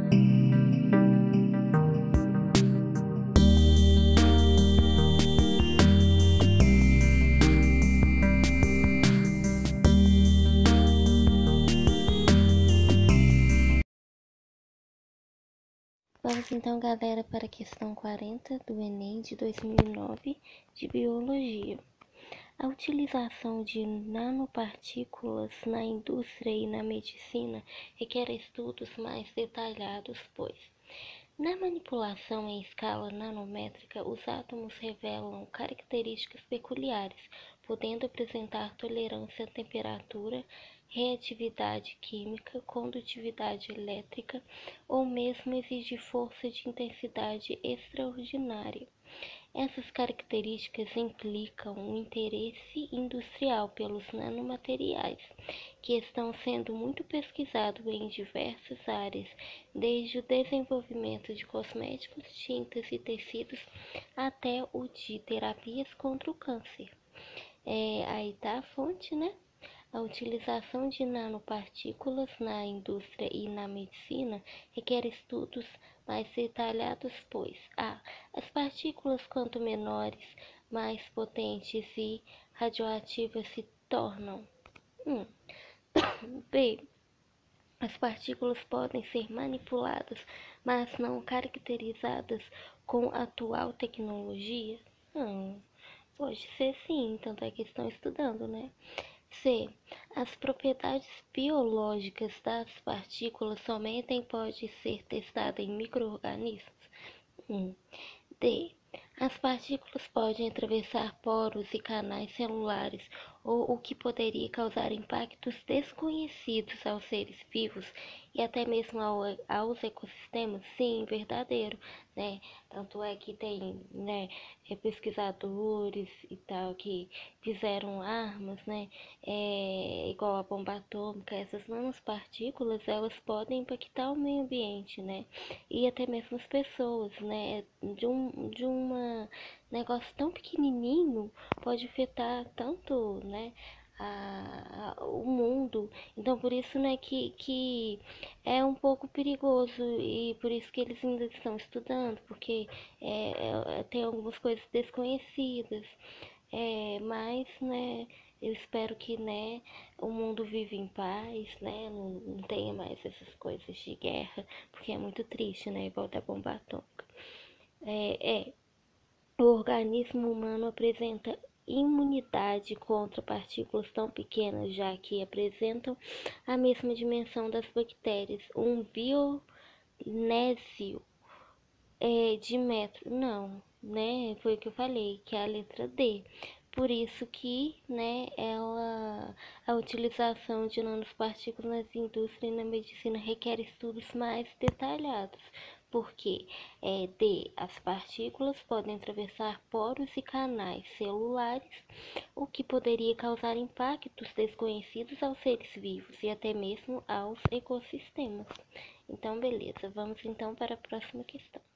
Vamos então, galera, para a questão 40 do Enem de 2009 de Biologia. A utilização de nanopartículas na indústria e na medicina requer estudos mais detalhados, pois, na manipulação em escala nanométrica, os átomos revelam características peculiares, podendo apresentar tolerância à temperatura, reatividade química, condutividade elétrica ou mesmo exigir força de intensidade extraordinária. Essas características implicam um interesse industrial pelos nanomateriais, que estão sendo muito pesquisados em diversas áreas, desde o desenvolvimento de cosméticos, tintas e tecidos até o de terapias contra o câncer. Aí tá a fonte, né? A utilização de nanopartículas na indústria e na medicina requer estudos mais detalhados, pois as partículas quanto menores, mais potentes e radioativas se tornam. B. As partículas podem ser manipuladas, mas não caracterizadas com a atual tecnologia? Pode ser sim, tanto é que estão estudando, né? C. As propriedades biológicas das partículas somente podem ser testadas em micro-organismos? D. As partículas podem atravessar poros e canais celulares, ou o que poderia causar impactos desconhecidos aos seres vivos e até mesmo aos ecossistemas? Sim, verdadeiro, né? Tanto é que tem, né, pesquisadores e tal que fizeram armas, né, igual a bomba atômica. Essas nanopartículas, elas podem impactar o meio ambiente, né, e até mesmo as pessoas, né, de uma negócio tão pequenininho pode afetar tanto, né, o mundo. Então por isso, né, que é um pouco perigoso, e por isso que eles ainda estão estudando, porque tem algumas coisas desconhecidas, mas, né, eu espero que, né, o mundo viva em paz, né, não tenha mais essas coisas de guerra, porque é muito triste, né, igual da bomba atômica. O organismo humano apresenta imunidade contra partículas tão pequenas, já que apresentam a mesma dimensão das bactérias. Um bionésio de metro, não, né? Foi o que eu falei, que é a letra D. Por isso que, né, a utilização de nanopartículas nas indústrias e na medicina requer estudos mais detalhados, porque D. As partículas podem atravessar poros e canais celulares, o que poderia causar impactos desconhecidos aos seres vivos e até mesmo aos ecossistemas. Então, beleza, vamos então para a próxima questão.